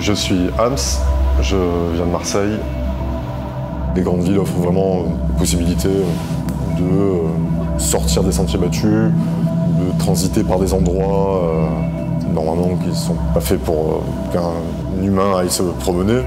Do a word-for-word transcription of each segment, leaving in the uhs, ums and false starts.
Je suis Hams, je viens de Marseille. Les grandes villes offrent vraiment la possibilité de sortir des sentiers battus, de transiter par des endroits euh, normalement qui ne sont pas faits pour qu'un humain aille se promener.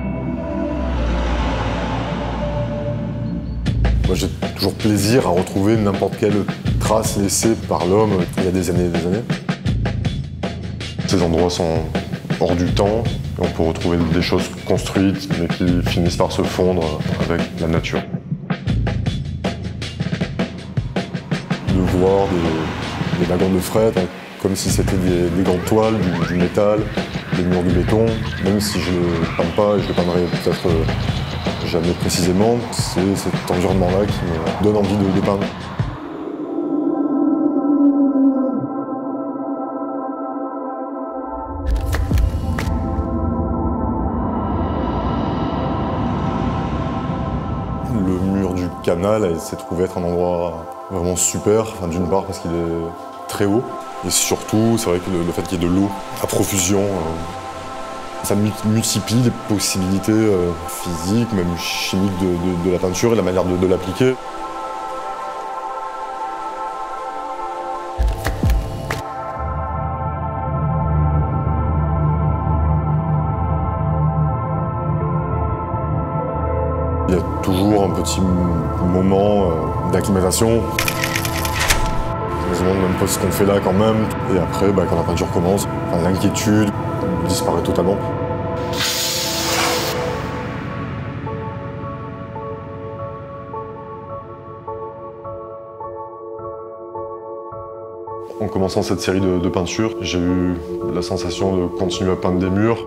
Moi, j'ai toujours plaisir à retrouver n'importe quelle trace laissée par l'homme il y a des années et des années. Ces endroits sont hors du temps, et on peut retrouver des choses construites mais qui finissent par se fondre avec la nature. De voir des, des wagons de fret comme si c'était des, des grandes toiles, du, du métal, des murs de béton, même si je ne le peins pas et je le peindrai peut-être jamais précisément, c'est cet environnement-là qui me donne envie de, de peindre. Le mur du canal s'est trouvé être un endroit vraiment super, enfin, d'une part parce qu'il est très haut, et surtout, c'est vrai que le, le fait qu'il y ait de l'eau à profusion, euh, ça multiplie les possibilités euh, physiques, même chimiques de, de, de la peinture et la manière de, de l'appliquer. Il y a toujours un petit moment euh, d'acclimatation. Je me demande même pas ce qu'on fait là quand même. Et après, bah, quand la peinture commence, enfin, l'inquiétude disparaît totalement. En commençant cette série de, de peintures, j'ai eu la sensation de continuer à peindre des murs.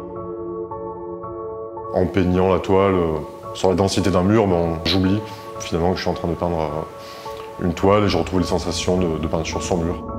En peignant la toile sur la densité d'un mur, ben, j'oublie finalement que je suis en train de peindre une toile et je retrouve les sensations de, de peinture sur mur.